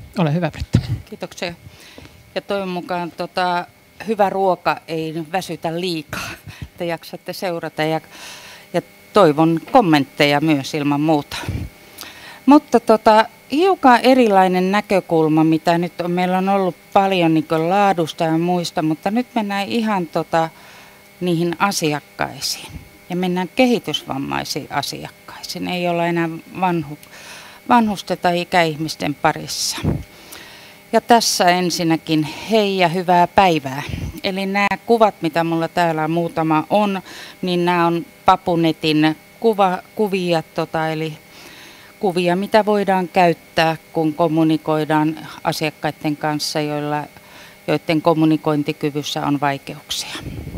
Ole hyvä, Britta. Kiitoksia. Ja toivon mukaan hyvä ruoka ei väsytä liikaa, että jaksatte seurata ja toivon kommentteja myös ilman muuta. Mutta hiukan erilainen näkökulma, mitä nyt on. Meillä on ollut paljon niin laadusta ja muista, mutta nyt mennään ihan niihin asiakkaisiin. Ja mennään kehitysvammaisiin asiakkaisiin. Ei olla enää vanhusten tai ikäihmisten parissa. Ja tässä ensinnäkin hei ja hyvää päivää. Eli nämä kuvat, mitä mulla täällä muutama on, niin nämä on Papunetin kuvia, eli kuvia, mitä voidaan käyttää, kun kommunikoidaan asiakkaiden kanssa, joiden kommunikointikyvyssä on vaikeuksia.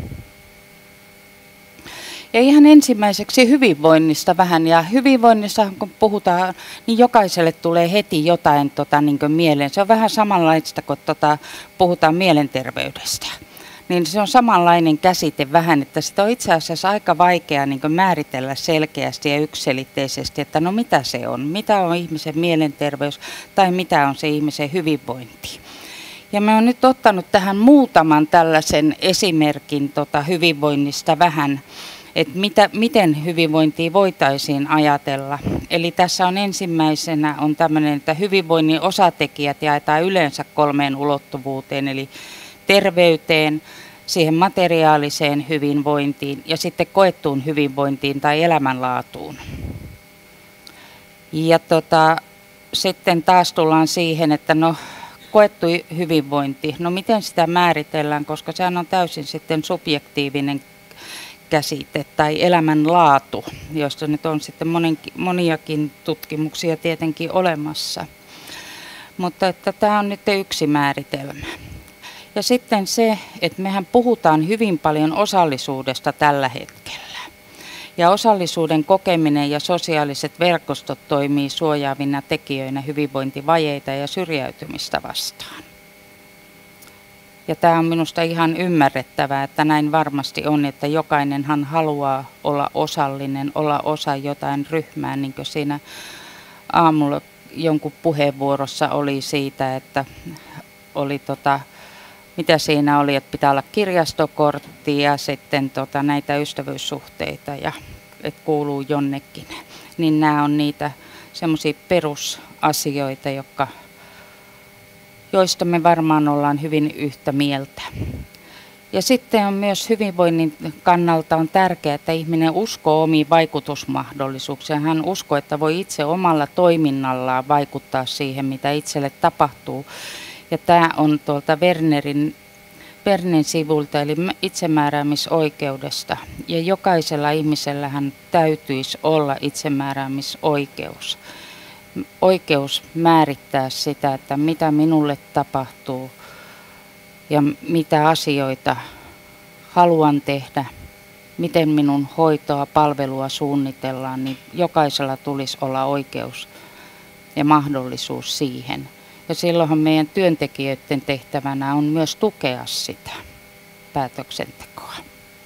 Ja ihan ensimmäiseksi hyvinvoinnista vähän. Ja hyvinvoinnissa, kun puhutaan, niin jokaiselle tulee heti jotain niin mieleen. Se on vähän samanlaista, kun puhutaan mielenterveydestä. Niin se on samanlainen käsite vähän, että sitä on itse asiassa aika vaikea niin määritellä selkeästi ja yksiselitteisesti, että no mitä se on, mitä on ihmisen mielenterveys tai mitä on se ihmisen hyvinvointi. Ja mä oon nyt ottanut tähän muutaman tällaisen esimerkin hyvinvoinnista vähän, että miten hyvinvointia voitaisiin ajatella. Eli tässä on ensimmäisenä on tämmöinen, että hyvinvoinnin osatekijät jaetaan yleensä 3 ulottuvuuteen, eli terveyteen, siihen materiaaliseen hyvinvointiin ja sitten koettuun hyvinvointiin tai elämänlaatuun. Ja sitten taas tullaan siihen, että no koettu hyvinvointi, no miten sitä määritellään, koska sehän on täysin sitten subjektiivinen käsite tai elämänlaatu, josta nyt on sitten moniakin tutkimuksia tietenkin olemassa. Mutta että tämä on nyt yksi määritelmä. Ja sitten se, että mehän puhutaan hyvin paljon osallisuudesta tällä hetkellä. Ja osallisuuden kokeminen ja sosiaaliset verkostot toimii suojaavina tekijöinä hyvinvointivajeita ja syrjäytymistä vastaan. Ja tämä on minusta ihan ymmärrettävää, että näin varmasti on, että jokainenhan haluaa olla osallinen, olla osa jotain ryhmää, niin kuin siinä aamulla jonkun puheenvuorossa oli siitä, että oli mitä siinä oli, että pitää olla kirjastokortti ja sitten näitä ystävyyssuhteita ja että kuuluu jonnekin. Niin nämä on niitä semmoisia perusasioita, joista me varmaan ollaan hyvin yhtä mieltä. Ja sitten on myös hyvinvoinnin kannalta on tärkeää, että ihminen uskoo omiin vaikutusmahdollisuuksiin. Hän uskoo, että voi itse omalla toiminnallaan vaikuttaa siihen, mitä itselle tapahtuu. Ja tämä on tuolta Bernen sivulta, eli itsemääräämisoikeudesta. Ja jokaisella ihmisellähän täytyisi olla itsemääräämisoikeus. Oikeus määrittää sitä, että mitä minulle tapahtuu ja mitä asioita haluan tehdä, miten minun hoitoa, palvelua suunnitellaan, niin jokaisella tulisi olla oikeus ja mahdollisuus siihen. Ja silloinhan meidän työntekijöiden tehtävänä on myös tukea sitä päätöksentekoa.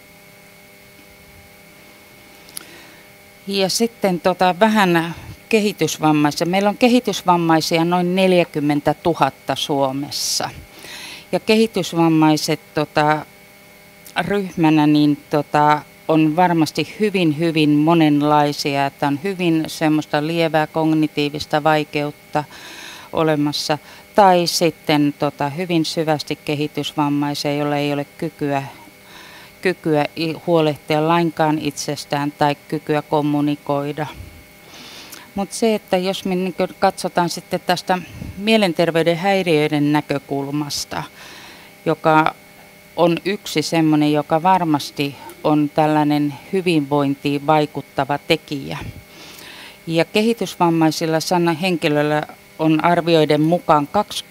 Ja sitten vähän kehitysvammaisia. Meillä on kehitysvammaisia noin 40 000 Suomessa. Ja kehitysvammaiset ryhmänä niin on varmasti hyvin monenlaisia. Että on hyvin semmoista lievää kognitiivista vaikeutta olemassa. Tai sitten hyvin syvästi kehitysvammaisia, joilla ei ole kykyä huolehtia lainkaan itsestään tai kykyä kommunikoida. Mutta se, että jos me katsotaan sitten tästä mielenterveyden häiriöiden näkökulmasta, joka on yksi semmoinen, joka varmasti on tällainen hyvinvointiin vaikuttava tekijä. Ja kehitysvammaisilla henkilöillä on arvioiden mukaan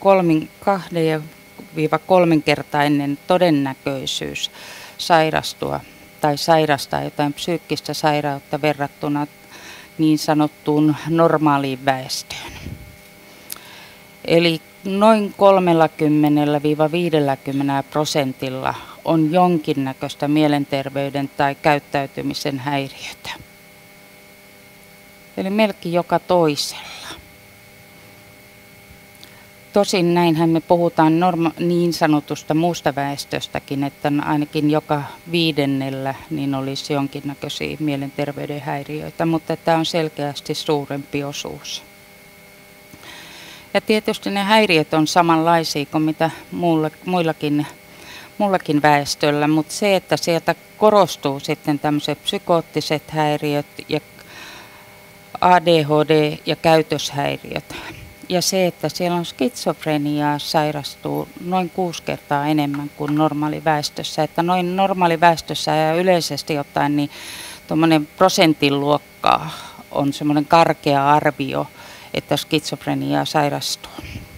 2-3-kertainen todennäköisyys sairastua tai sairastaa jotain psyykkistä sairautta verrattuna niin sanottuun normaaliin väestöön. Eli noin 30-50% on jonkinnäköistä mielenterveyden tai käyttäytymisen häiriötä. Eli melkein joka toisella. Tosin näinhän me puhutaan niin sanotusta muusta väestöstäkin, että ainakin joka 5. niin olisi jonkinnäköisiä mielenterveyden häiriöitä, mutta tämä on selkeästi suurempi osuus. Ja tietysti ne häiriöt on samanlaisia kuin mitä muullakin väestöllä, mutta se, että sieltä korostuu sitten tämmöiset psykoottiset häiriöt ja ADHD ja käytöshäiriöt. Ja se, että siellä on skitsofreniaa sairastuu noin 6 kertaa enemmän kuin normaaliväestössä. Että noin normaaliväestössä ja yleisesti ottaen niin tuommoinen prosentin luokkaa on semmoinen karkea arvio, että skitsofreniaa sairastuu.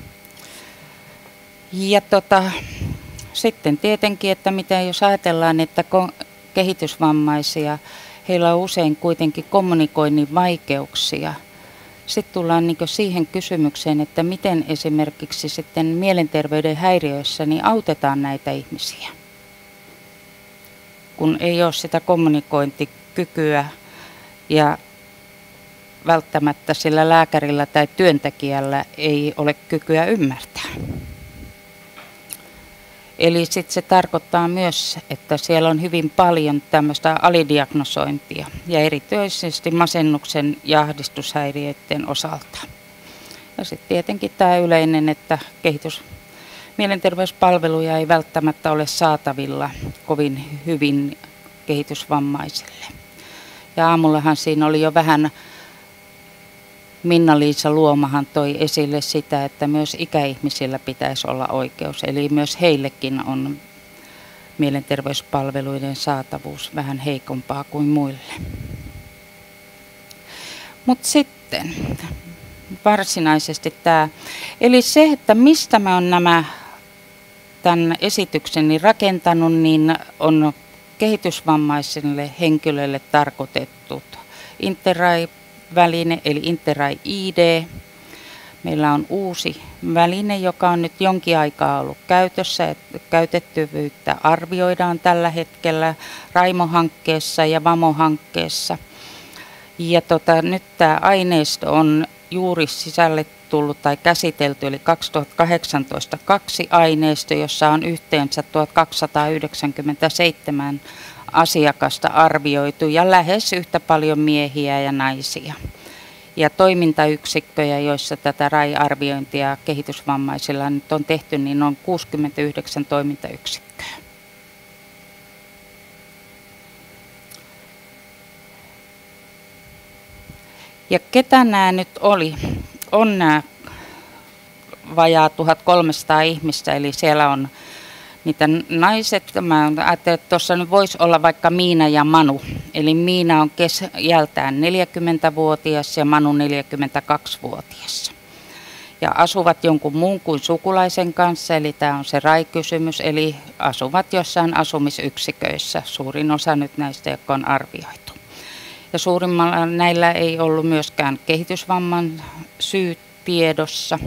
Ja sitten tietenkin, että mitä jos ajatellaan, että kehitysvammaisia, heillä on usein kuitenkin kommunikoinnin vaikeuksia. Sitten tullaan niin siihen kysymykseen, että miten esimerkiksi sitten mielenterveyden häiriöissä niin autetaan näitä ihmisiä, kun ei ole sitä kommunikointikykyä ja välttämättä sillä lääkärillä tai työntekijällä ei ole kykyä ymmärtää. Eli sitten se tarkoittaa myös, että siellä on hyvin paljon tämmöistä alidiagnosointia ja erityisesti masennuksen ja ahdistushäiriöiden osalta. Ja sitten tietenkin tämä yleinen, että mielenterveyspalveluja ei välttämättä ole saatavilla kovin hyvin kehitysvammaisille. Ja aamullahan siinä oli jo vähän, Minna-Liisa Luomahan toi esille sitä, että myös ikäihmisillä pitäisi olla oikeus. Eli myös heillekin on mielenterveyspalveluiden saatavuus vähän heikompaa kuin muille. Mutta sitten varsinaisesti tämä, eli se, että mistä mä oon tämän esitykseni rakentanut, niin on kehitysvammaisille henkilöille tarkoitettu Interrai-väline, eli Interrai ID. Meillä on uusi väline, joka on nyt jonkin aikaa ollut käytössä. Käytettävyyttä arvioidaan tällä hetkellä Raimo-hankkeessa ja Vamo-hankkeessa. Ja nyt tämä aineisto on juuri sisälle tullut tai käsitelty, eli 2018 2 aineisto, jossa on yhteensä 1297 asiakasta arvioitu ja lähes yhtä paljon miehiä ja naisia. Ja toimintayksikköjä, joissa tätä RAI-arviointia kehitysvammaisilla nyt on tehty, niin on 69 toimintayksikköä. Ja ketä nämä nyt oli? On nämä vajaa 1300 ihmistä, eli siellä on niitä naiset. Mä ajattelin, että tuossa nyt voisi olla vaikka Miina ja Manu. Eli Miina on iältään 40-vuotias ja Manu 42-vuotias. Ja asuvat jonkun muun kuin sukulaisen kanssa, eli tämä on se RAI-kysymys, eli asuvat jossain asumisyksiköissä. Suurin osa nyt näistä, jotka on arvioitu. Ja suurimmalla näillä ei ollut myöskään kehitysvamman syyt tiedossa.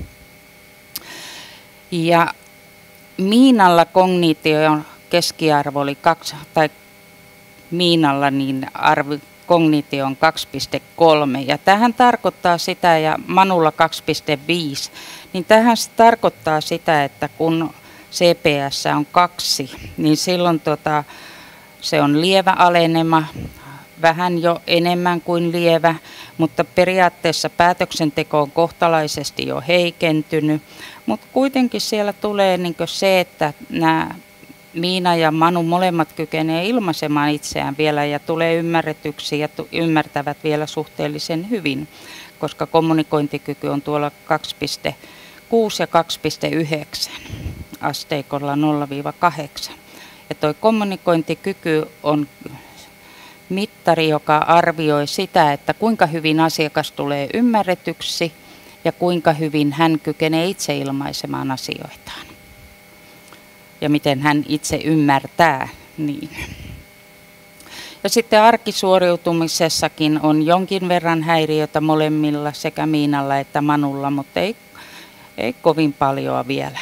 Ja Miinalla kognition keskiarvo oli 2, tai Miinalla niin kognitio on 2,3. Ja tähän tarkoittaa sitä, ja Manulla 2,5, niin tähän tarkoittaa sitä, että kun CPS on 2, niin silloin se on lievä alenema, vähän jo enemmän kuin lievä, mutta periaatteessa päätöksenteko on kohtalaisesti jo heikentynyt. Mutta kuitenkin siellä tulee se, että nämä Miina ja Manu molemmat kykenevät ilmaisemaan itseään vielä ja tulee ymmärretyksi ja ymmärtävät vielä suhteellisen hyvin, koska kommunikointikyky on tuolla 2,6 ja 2,9 asteikolla 0-8. Ja tuo kommunikointikyky on mittari, joka arvioi sitä, että kuinka hyvin asiakas tulee ymmärretyksi ja kuinka hyvin hän kykenee itse ilmaisemaan asioitaan. Ja miten hän itse ymmärtää niin. Ja sitten arkisuoriutumisessakin on jonkin verran häiriötä molemmilla, sekä Miinalla että Manulla, mutta ei kovin paljoa vielä.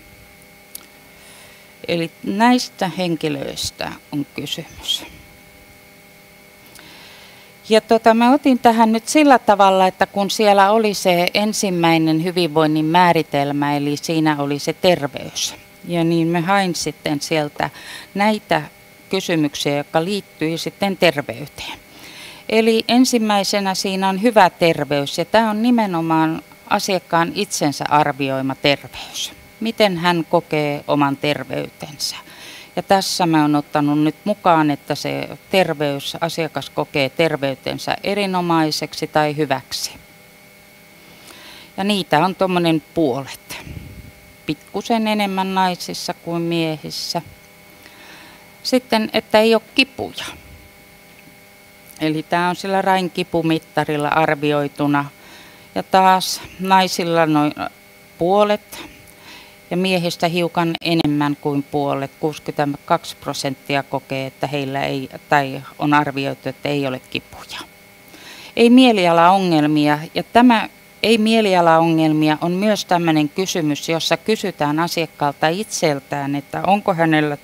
Eli näistä henkilöistä on kysymys. Ja mä otin tähän nyt sillä tavalla, että kun siellä oli se ensimmäinen hyvinvoinnin määritelmä, eli siinä oli se terveys. Ja niin mä hain sitten sieltä näitä kysymyksiä, jotka liittyy sitten terveyteen. Eli ensimmäisenä siinä on hyvä terveys, ja tämä on nimenomaan asiakkaan itsensä arvioima terveys. Miten hän kokee oman terveytensä. Ja tässä mä oon ottanut nyt mukaan, että se asiakas kokee terveytensä erinomaiseksi tai hyväksi. Ja niitä on tuommoinen puolet. Pikkusen enemmän naisissa kuin miehissä. Sitten, että ei ole kipuja. Eli tämä on sillä Rain kipumittarilla arvioituna. Ja taas naisilla noin puolet ja miehistä hiukan enemmän kuin puolet. 62% kokee, että heillä ei, tai on arvioitu, että ei ole kipuja. Ei mielialaongelmia, ja tämä ei mielialaongelmia on myös tämmöinen kysymys, jossa kysytään asiakkaalta itseltään, että onko hänellä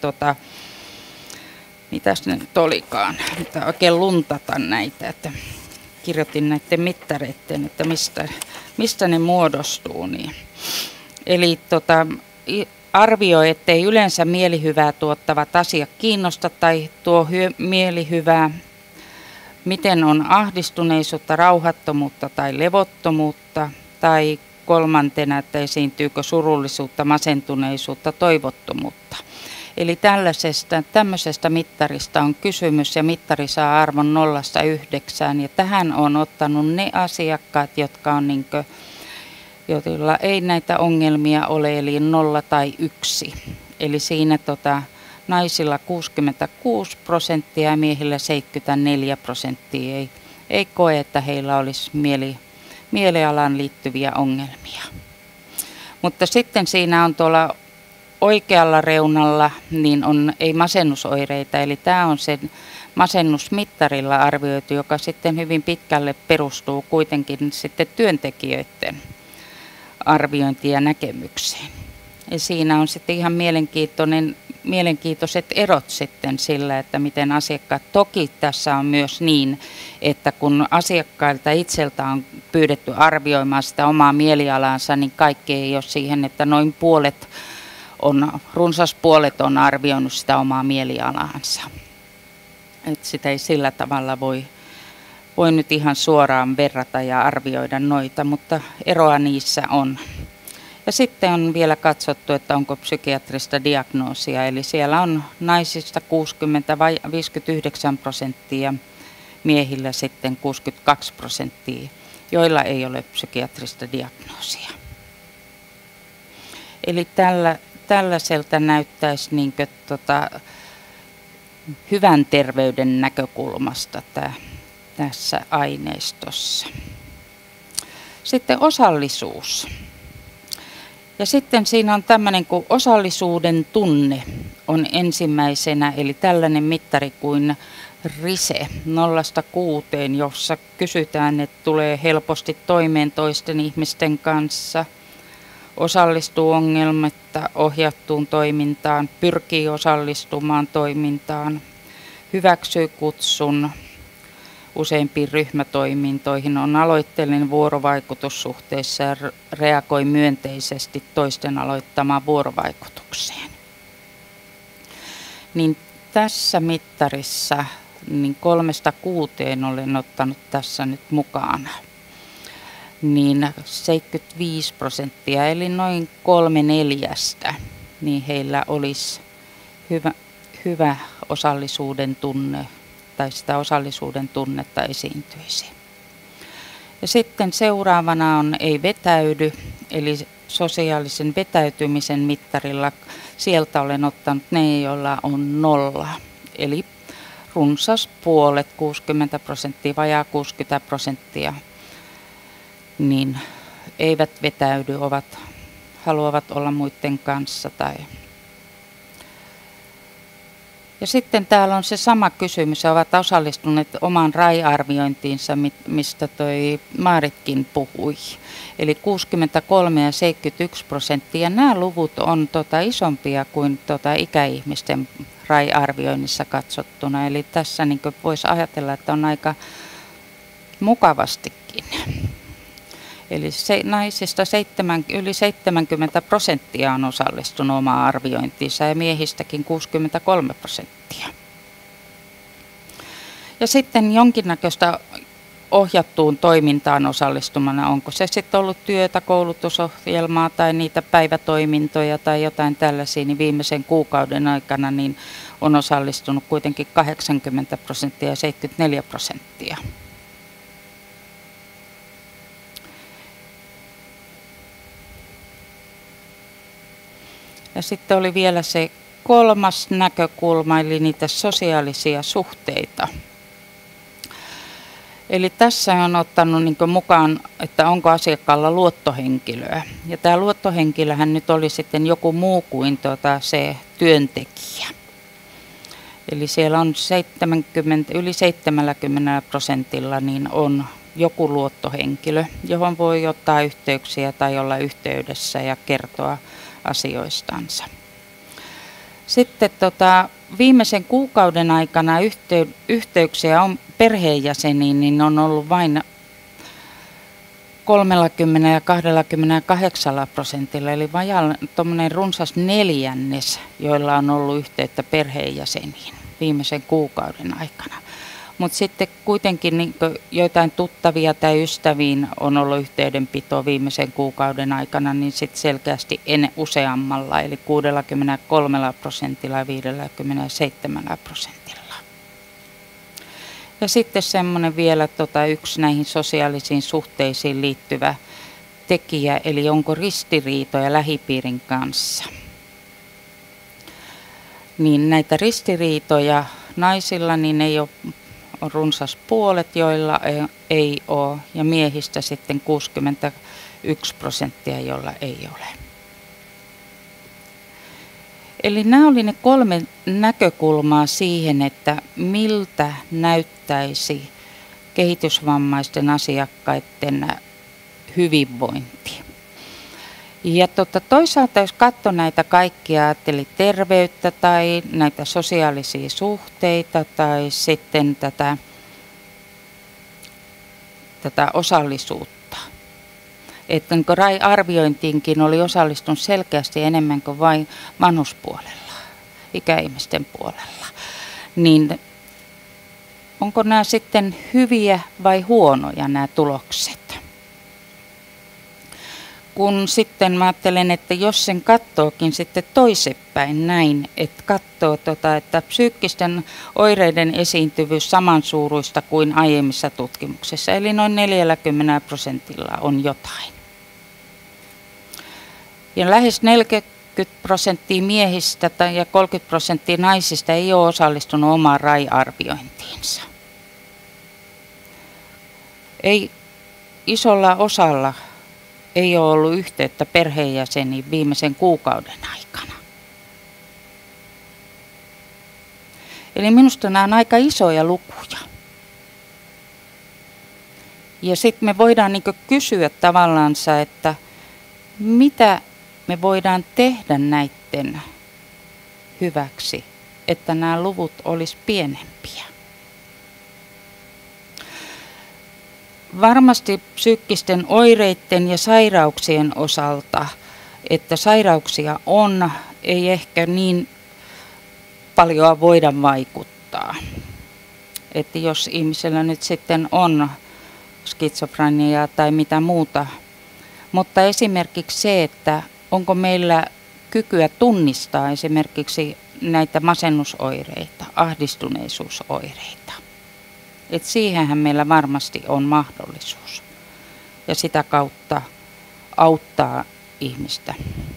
mitäs ne nyt olikaan, mitä oikein luntata näitä, että kirjoitin näiden mittareiden, että mistä ne muodostuu. Niin. Eli arvioi, ettei yleensä mielihyvää tuottavat asiat kiinnosta tai tuo mielihyvää, miten on ahdistuneisuutta, rauhattomuutta tai levottomuutta, tai kolmantena, että esiintyykö surullisuutta, masentuneisuutta, toivottomuutta. Eli tämmöisestä mittarista on kysymys, ja mittari saa arvon 0–9, ja tähän on ottanut ne asiakkaat, jotka on joilla ei näitä ongelmia ole, eli 0 tai 1. Eli siinä naisilla 66% ja miehillä 74% ei koe, että heillä olisi mielialaan liittyviä ongelmia. Mutta sitten siinä on tuolla oikealla reunalla niin ei masennusoireita, eli tämä on sen masennusmittarilla arvioitu, joka sitten hyvin pitkälle perustuu kuitenkin sitten työntekijöiden arviointiin ja näkemykseen. Ja siinä on sitten ihan mielenkiintoiset erot sitten sillä, että miten asiakkaat, toki tässä on myös niin, että kun asiakkailta itseltä on pyydetty arvioimaan sitä omaa mielialaansa, niin kaikki ei ole siihen, että noin runsas puolet on arvioinut sitä omaa mielialaansa. Että sitä ei sillä tavalla voi nyt ihan suoraan verrata ja arvioida noita, mutta eroa niissä on. Ja sitten on vielä katsottu, että onko psykiatrista diagnoosia, eli siellä on naisista 59%, miehillä sitten 62%, joilla ei ole psykiatrista diagnoosia. Eli tällaiselta näyttäisi hyvän terveyden näkökulmasta tässä aineistossa. Sitten osallisuus. Ja sitten siinä on tämmöinen kuin osallisuuden tunne on ensimmäisenä, eli tällainen mittari kuin RISE 0–6, jossa kysytään, että tulee helposti toimeen toisten ihmisten kanssa, osallistuu ongelmatta ohjattuun toimintaan, pyrkii osallistumaan toimintaan, hyväksyy kutsun useimpiin ryhmätoimintoihin, on aloitteellinen vuorovaikutussuhteissa ja reagoi myönteisesti toisten aloittamaan vuorovaikutukseen. Niin tässä mittarissa niin 3–6 olen ottanut tässä nyt mukana. Niin 75% eli noin 3/4, niin heillä olisi hyvä osallisuuden tunne tai sitä osallisuuden tunnetta esiintyisi. Ja sitten seuraavana on ei vetäydy, eli sosiaalisen vetäytymisen mittarilla sieltä olen ottanut ne, joilla on 0, eli runsas puolet, 60%, vajaa 60%, niin eivät vetäydy, haluavat olla muiden kanssa. Ja sitten täällä on se sama kysymys, ovat osallistuneet omaan RAI-arviointiinsa, mistä toi Maaritkin puhui. Eli 63 ja 71%. Nämä luvut on isompia kuin ikäihmisten RAI-arvioinnissa katsottuna. Eli tässä voisi ajatella, että on aika mukavastikin. Eli naisista yli 70% on osallistunut omaan arviointiinsa ja miehistäkin 63%. Ja sitten jonkinnäköistä ohjattuun toimintaan osallistumana, onko se sitten ollut työtä, koulutusohjelmaa tai niitä päivätoimintoja tai jotain tällaisia, niin viimeisen kuukauden aikana niin on osallistunut kuitenkin 80% ja 74%. Ja sitten oli vielä se kolmas näkökulma, eli niitä sosiaalisia suhteita. Eli tässä on ottanut niin mukaan, että onko asiakkaalla luottohenkilöä. Ja tämä luottohenkilöhän nyt oli sitten joku muu kuin se työntekijä. Eli siellä on yli 70% niin on joku luottohenkilö, johon voi ottaa yhteyksiä tai olla yhteydessä ja kertoa asioistansa. Sitten viimeisen kuukauden aikana yhteyksiä on perheenjäseniin, niin on ollut vain 30 ja 28%, eli vajaan tuommoinen runsas neljännes, joilla on ollut yhteyttä perheenjäseniin viimeisen kuukauden aikana. Mutta sitten kuitenkin niin joitain tuttavia tai ystäviin on ollut yhteydenpito viimeisen kuukauden aikana, niin sitten selkeästi useammalla, eli 63% ja 57%. Ja sitten semmoinen vielä yksi näihin sosiaalisiin suhteisiin liittyvä tekijä, eli onko ristiriitoja lähipiirin kanssa. Niin näitä ristiriitoja naisilla niin ei ole, on runsas puolet, joilla ei ole, ja miehistä sitten 61%, joilla ei ole. Eli nämä oli ne 3 näkökulmaa siihen, että miltä näyttäisi kehitysvammaisten asiakkaiden hyvinvointi. Ja toisaalta jos katsoo näitä kaikkia, ajatteli terveyttä tai näitä sosiaalisia suhteita tai sitten tätä osallisuutta. Että niin RAI-arviointiinkin oli osallistunut selkeästi enemmän kuin vain vanhuspuolella, ikäihmisten puolella. Niin onko nämä sitten hyviä vai huonoja nämä tulokset? Kun sitten mä ajattelen, että jos sen katsookin sitten toisinpäin näin, että katsoo, että psyykkisten oireiden esiintyvyys samansuuruista kuin aiemmissa tutkimuksissa, eli noin 40% on jotain. Ja lähes 40% miehistä ja 30% naisista ei ole osallistunut omaan RAI-arviointiinsa. Ei isolla osalla ei ole ollut yhteyttä perheenjäseniin viimeisen kuukauden aikana. Eli minusta nämä on aika isoja lukuja. Ja sitten me voidaan kysyä tavallaan, että mitä me voidaan tehdä näiden hyväksi, että nämä luvut olisi pienempiä. Varmasti psyykkisten oireiden ja sairauksien osalta, että sairauksia on, ei ehkä niin paljon voida vaikuttaa. Että jos ihmisellä nyt sitten on skitsofreniaa tai mitä muuta, mutta esimerkiksi se, että onko meillä kykyä tunnistaa esimerkiksi näitä masennusoireita, ahdistuneisuusoireita. Et siihenhän meillä varmasti on mahdollisuus ja sitä kautta auttaa ihmistä.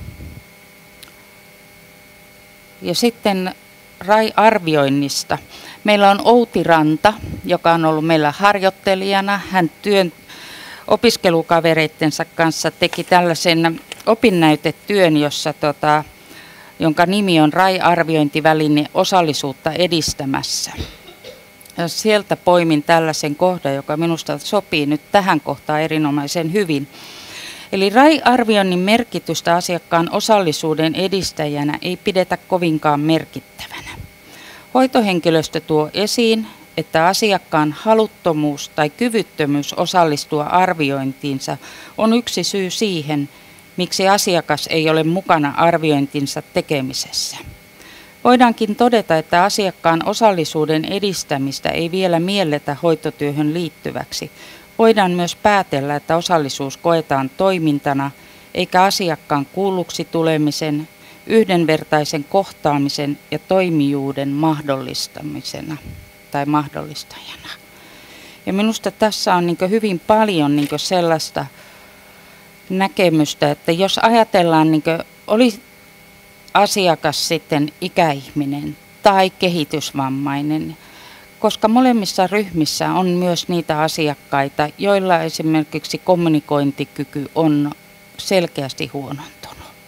Ja sitten RAI-arvioinnista. Meillä on Outi Ranta, joka on ollut meillä harjoittelijana. Hän opiskelukavereittensa kanssa teki tällaisen opinnäytetyön, jonka nimi on RAI-arviointiväline osallisuutta edistämässä. Ja sieltä poimin tällaisen kohdan, joka minusta sopii nyt tähän kohtaan erinomaisen hyvin. Eli RAI-arvioinnin merkitystä asiakkaan osallisuuden edistäjänä ei pidetä kovinkaan merkittävänä. Hoitohenkilöstö tuo esiin, että asiakkaan haluttomuus tai kyvyttömyys osallistua arviointiinsa on yksi syy siihen, miksi asiakas ei ole mukana arviointinsa tekemisessä. Voidaankin todeta, että asiakkaan osallisuuden edistämistä ei vielä mielletä hoitotyöhön liittyväksi. Voidaan myös päätellä, että osallisuus koetaan toimintana, eikä asiakkaan kuulluksi tulemisen, yhdenvertaisen kohtaamisen ja toimijuuden mahdollistamisena tai mahdollistajana. Ja minusta tässä on niin hyvin paljon niin sellaista näkemystä, että jos ajatellaan, niin oli asiakas sitten ikäihminen tai kehitysvammainen, koska molemmissa ryhmissä on myös niitä asiakkaita, joilla esimerkiksi kommunikointikyky on selkeästi huonontunut.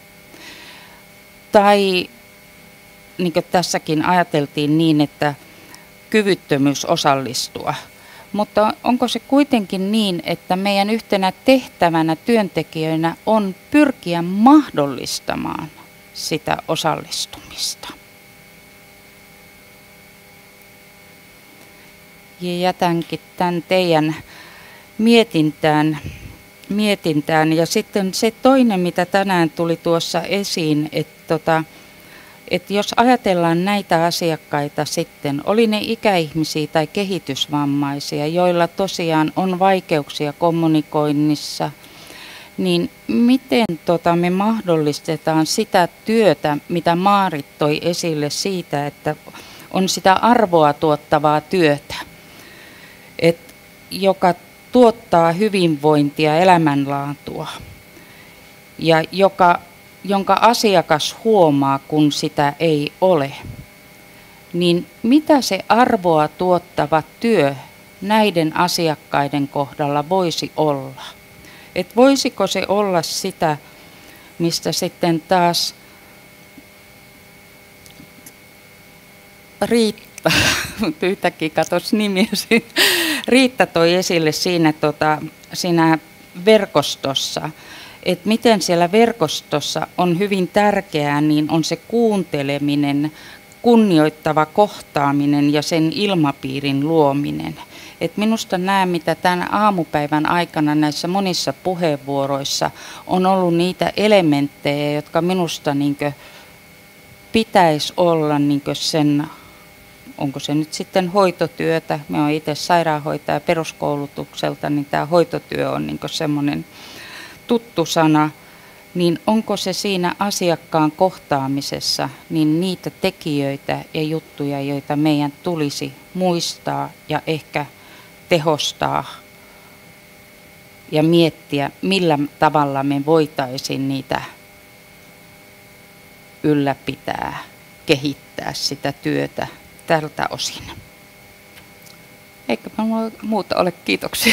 Tai niin kuin tässäkin ajateltiin niin, että kyvyttömyys osallistua. Mutta onko se kuitenkin niin, että meidän yhtenä tehtävänä työntekijöinä on pyrkiä mahdollistamaan sitä osallistumista? Ja jätänkin tämän teidän mietintään. Ja sitten se toinen, mitä tänään tuli tuossa esiin, että jos ajatellaan näitä asiakkaita sitten, oli ne ikäihmisiä tai kehitysvammaisia, joilla tosiaan on vaikeuksia kommunikoinnissa, niin miten me mahdollistetaan sitä työtä, mitä Maarit toi esille siitä, että on sitä arvoa tuottavaa työtä, joka tuottaa hyvinvointia, elämänlaatua ja jonka asiakas huomaa, kun sitä ei ole. Niin mitä se arvoa tuottava työ näiden asiakkaiden kohdalla voisi olla? Et voisiko se olla sitä, mistä sitten taas Riitta, yhtäkkiä katos nimiäsi, Riitta toi esille siinä verkostossa, että miten siellä verkostossa on hyvin tärkeää, niin on se kuunteleminen, kunnioittava kohtaaminen ja sen ilmapiirin luominen. Et minusta nämä, mitä tämän aamupäivän aikana näissä monissa puheenvuoroissa on ollut niitä elementtejä, jotka minusta pitäisi olla sen, onko se nyt sitten hoitotyötä, mä oon itse sairaanhoitaja peruskoulutukselta, niin tämä hoitotyö on semmoinen tuttu sana, niin onko se siinä asiakkaan kohtaamisessa niin niitä tekijöitä ja juttuja, joita meidän tulisi muistaa ja ehkä tehostaa ja miettiä, millä tavalla me voitaisiin niitä ylläpitää, kehittää sitä työtä tältä osin. Eikö muuta ole, kiitoksia.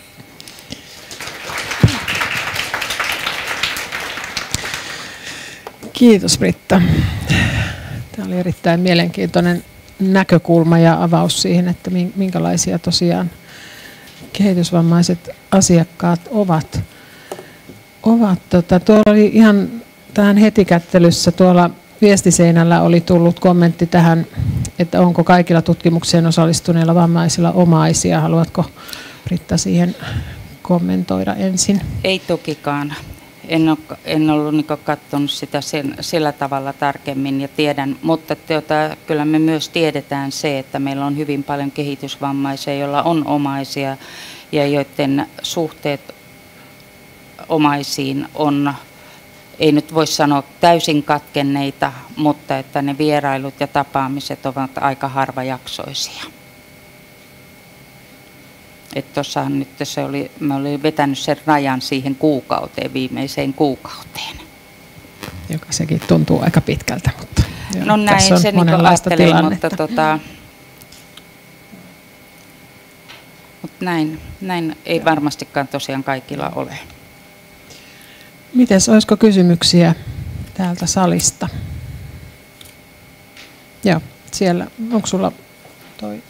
Kiitos Britta. Tämä oli erittäin mielenkiintoinen näkökulma ja avaus siihen, että minkälaisia tosiaan kehitysvammaiset asiakkaat ovat. Tuolla oli ihan tähän hetikättelyssä tuolla viestiseinällä oli tullut kommentti tähän, että onko kaikilla tutkimukseen osallistuneilla vammaisilla omaisia. Haluatko Britta siihen kommentoida ensin? Ei tokikaan. En ollut katsonut sitä sillä tavalla tarkemmin ja tiedän, mutta kyllä me myös tiedetään se, että meillä on hyvin paljon kehitysvammaisia, joilla on omaisia ja joiden suhteet omaisiin on, ei nyt voi sanoa täysin katkenneita, mutta että ne vierailut ja tapaamiset ovat aika harvajaksoisia. Että tuossahan nyt mä olin vetänyt sen rajan siihen viimeiseen kuukauteen. Joka sekin tuntuu aika pitkältä, mutta no näin se ajattelin, mutta näin ei varmastikaan tosiaan kaikilla ole. Mites, olisiko kysymyksiä täältä salista? Joo, siellä, onko sulla toi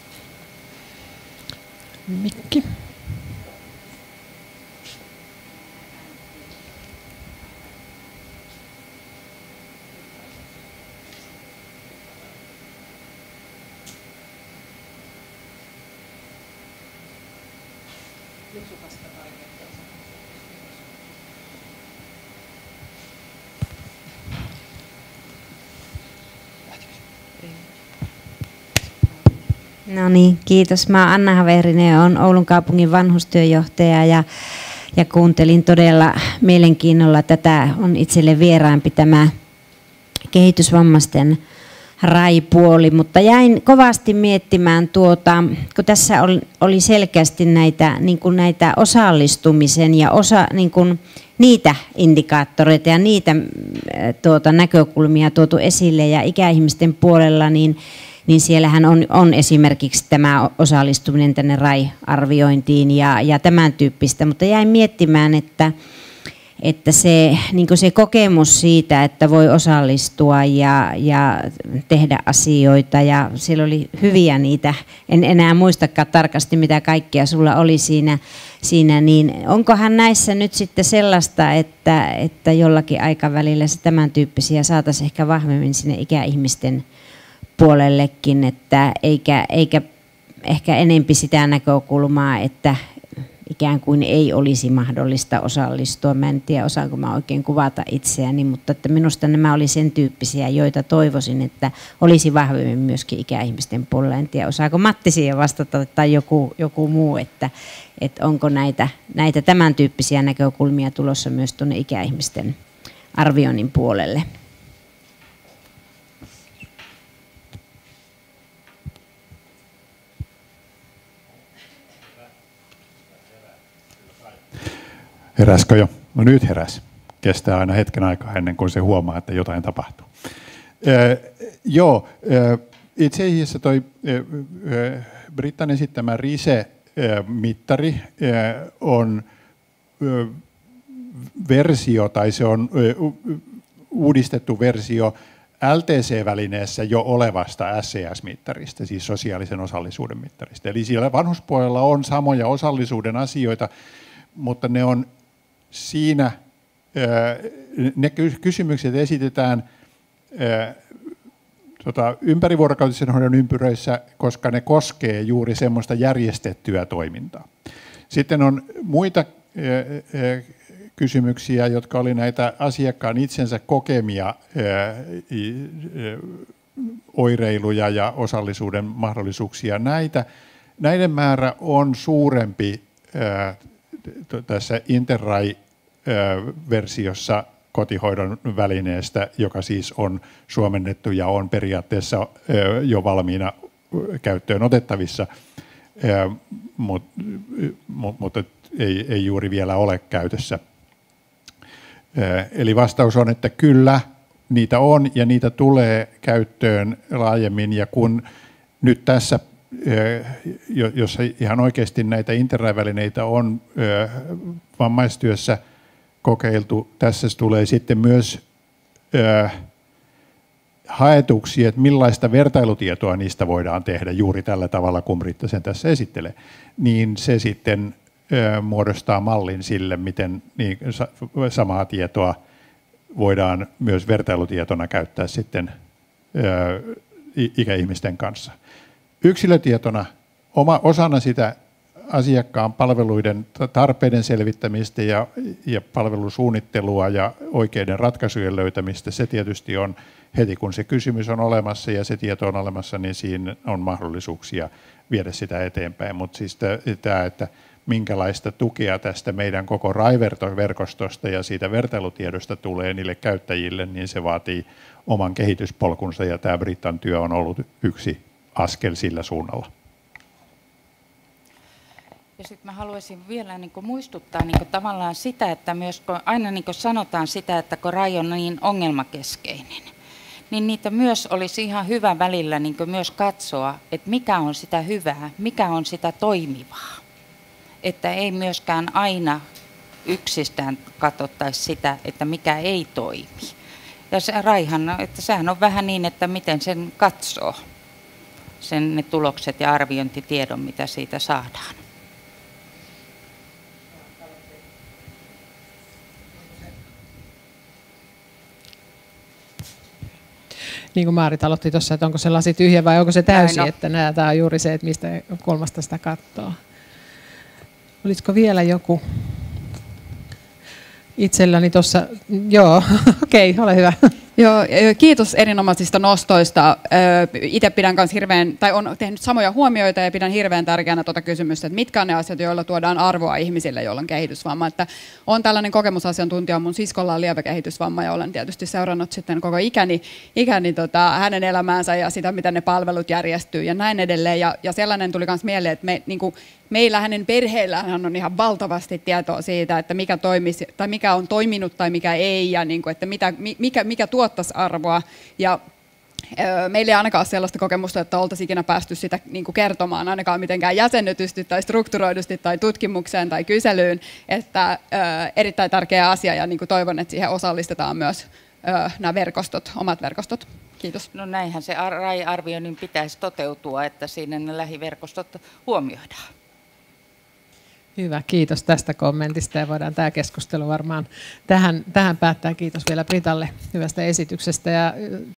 mikki? No niin, kiitos. Mä oon Anna Haverinen ja olen Oulun kaupungin vanhustyöjohtaja ja kuuntelin todella mielenkiinnolla. Tätä on itselle vieraampi tämä kehitysvammaisten RAI-puoli, mutta jäin kovasti miettimään kun tässä oli selkeästi näitä osallistumisen ja niitä indikaattoreita ja niitä näkökulmia tuotu esille ja ikäihmisten puolella, niin siellähän on esimerkiksi tämä osallistuminen tänne RAI-arviointiin ja tämän tyyppistä, mutta jäin miettimään, että se kokemus siitä, että voi osallistua ja tehdä asioita, ja siellä oli hyviä niitä, en enää muistakaan tarkasti mitä kaikkea sulla oli siinä, niin onkohan näissä nyt sitten sellaista, että jollakin aikavälillä se tämän tyyppisiä saataisiin ehkä vahvemmin sinne ikäihmisten puolellekin, että eikä ehkä enempi sitä näkökulmaa, että ikään kuin ei olisi mahdollista osallistua. Mä en tiedä, osaanko mä oikein kuvata itseäni, mutta että minusta nämä oli sen tyyppisiä, joita toivoisin, että olisi vahvemmin myöskin ikäihmisten puolella. En tiedä, osaako Matti siihen vastata tai joku muu, että onko näitä tämän tyyppisiä näkökulmia tulossa myös tuonne ikäihmisten arvioinnin puolelle. Heräskö jo? No nyt heräs. Kestää aina hetken aikaa ennen kuin se huomaa, että jotain tapahtuu. Itse asiassa toi Brittan esittämä RISE-mittari on versio, tai se on uudistettu versio LTC-välineessä jo olevasta SCS-mittarista, siis sosiaalisen osallisuuden mittarista. Eli siellä vanhuspuolella on samoja osallisuuden asioita, mutta ne on siinä, ne kysymykset esitetään ympärivuorokautisen hoidon ympyröissä, koska ne koskee juuri semmoista järjestettyä toimintaa. Sitten on muita kysymyksiä, jotka oli näitä asiakkaan itsensä kokemia oireiluja ja osallisuuden mahdollisuuksia. Näiden määrä on suurempi tässä Interrai-versiossa kotihoidon välineestä, joka siis on suomennettu ja on periaatteessa jo valmiina käyttöön otettavissa, mutta ei juuri vielä ole käytössä. Eli vastaus on, että kyllä, niitä on ja niitä tulee käyttöön laajemmin, ja kun nyt tässä jossa ihan oikeasti näitä Interrai-välineitä on vammaistyössä kokeiltu. Tässä tulee sitten myös haetuksi, että millaista vertailutietoa niistä voidaan tehdä juuri tällä tavalla, kun Britta sen tässä esittelee. Niin se sitten muodostaa mallin sille, miten samaa tietoa voidaan myös vertailutietona käyttää sitten ikäihmisten kanssa. Yksilötietona osana sitä asiakkaan palveluiden tarpeiden selvittämistä ja palvelusuunnittelua ja oikeiden ratkaisujen löytämistä, se tietysti on heti kun se kysymys on olemassa ja se tieto on olemassa, niin siinä on mahdollisuuksia viedä sitä eteenpäin. Mutta siis tämä, että minkälaista tukea tästä meidän koko RAI-verkostosta ja siitä vertailutiedosta tulee niille käyttäjille, niin se vaatii oman kehityspolkunsa, ja tämä Brittan työ on ollut yksi askel sillä suunnalla. Ja sitten mä haluaisin vielä muistuttaa tavallaan sitä, että myös kun aina sanotaan sitä, että kun RAI on niin ongelmakeskeinen, niin niitä myös olisi ihan hyvä välillä myös katsoa, että mikä on sitä hyvää, mikä on sitä toimivaa. Että ei myöskään aina yksistään katsottaisi sitä, että mikä ei toimi. Ja se RAIhan, että sehän on vähän niin, että miten sen katsoo, ne tulokset ja arviointitiedon, mitä siitä saadaan. Niin kuin Maarit aloitti tuossa, että onko se lasi tyhjä vai onko se täysi, että tämä on juuri se, että mistä kulmasta sitä katsoo. Olisiko vielä joku? Itselläni tuossa, joo, okei, ole hyvä. Joo, kiitos erinomaisista nostoista. Itse pidän myös on tehnyt samoja huomioita ja pidän hirveän tärkeänä tuota kysymystä, että mitkä on ne asiat, joilla tuodaan arvoa ihmisille, joilla on kehitysvamma. Että on tällainen kokemusasiantuntija, mun siskolla on lievä kehitysvamma ja olen tietysti seurannut sitten koko ikäni hänen elämäänsä ja sitä, miten ne palvelut järjestyy ja näin edelleen. Ja sellainen tuli myös mieleen, että meillä hänen perheellään on ihan valtavasti tietoa siitä, että mikä toimisi tai mikä on toiminut tai mikä ei ja että mikä tuottaisi arvoa. Ja meillä ei ainakaan ole sellaista kokemusta, että oltaisiin ikinä päästy sitä kertomaan ainakaan mitenkään jäsennetysti tai strukturoidusti tai tutkimukseen tai kyselyyn, että erittäin tärkeä asia ja toivon, että siihen osallistetaan myös nämä verkostot, omat verkostot. Kiitos. No näinhän se RAI-arvioinnin pitäisi toteutua, että siinä ne lähiverkostot huomioidaan. Hyvä, kiitos tästä kommentista ja voidaan tämä keskustelu varmaan tähän päättää. Kiitos vielä Britalle hyvästä esityksestä ja